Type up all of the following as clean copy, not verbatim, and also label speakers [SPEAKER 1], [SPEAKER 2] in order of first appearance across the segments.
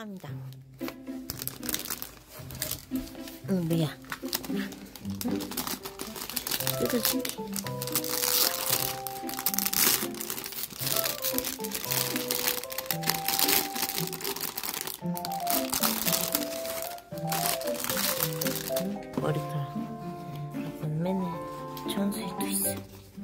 [SPEAKER 1] 들어갑니다. 뭐야? 뜯어줄게. 머리카락. 맨날 청소에도 있어.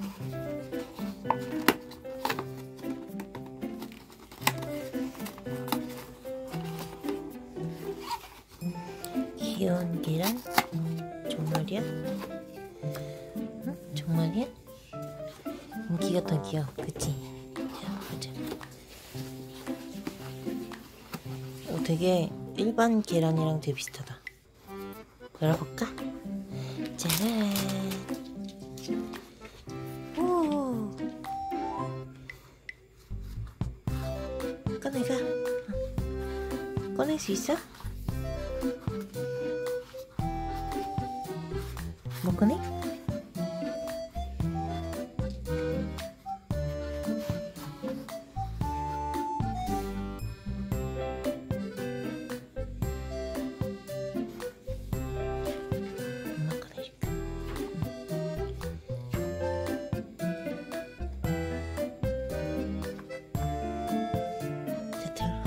[SPEAKER 1] 귀여운 계란? 정말이야? 응? 정말이야? 인기가 더 귀여워, 그치? 자, 보자. 오, 되게 일반 계란이랑 되게 비슷하다. 열어볼까? 짜란. 오. 꺼내가. 꺼낼 수 있어? 못 꺼내? 엄마 꺼내줄까? 자, 들어와.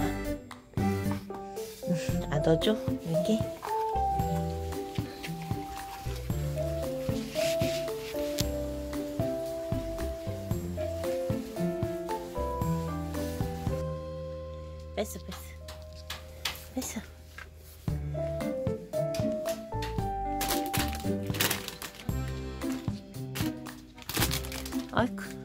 [SPEAKER 1] 아, 넣어줘? 여기? 뺐어. 아이쿠.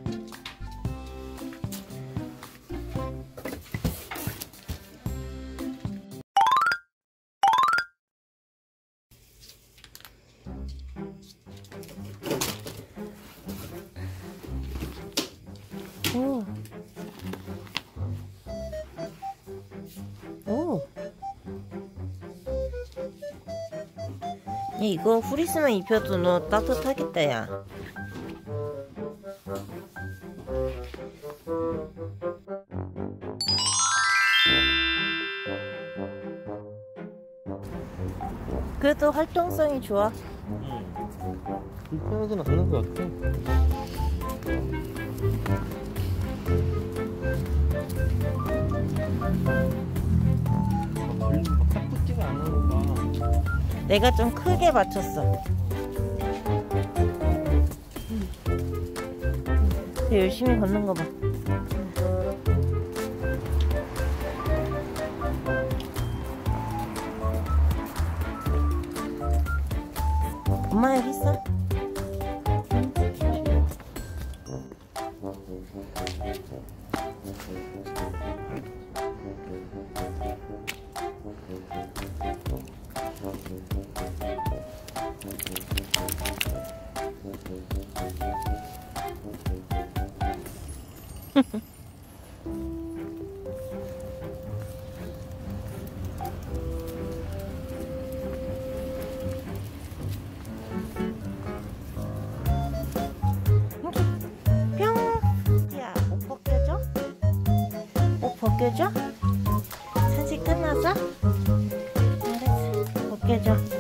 [SPEAKER 1] 오. 오. 야, 이거 후리스만 입혀도 너 따뜻하겠다, 야. 그래도 활동성이 좋아.
[SPEAKER 2] 불편하진 않는 것 같아. 예쁘지가 않은 거 봐.
[SPEAKER 1] 내가 좀 크게 맞췄어. 열심히 걷는 거 봐. 엄마 여기 있어. 벗겨줘? 산책 끝났어? 알았어, 벗겨줘.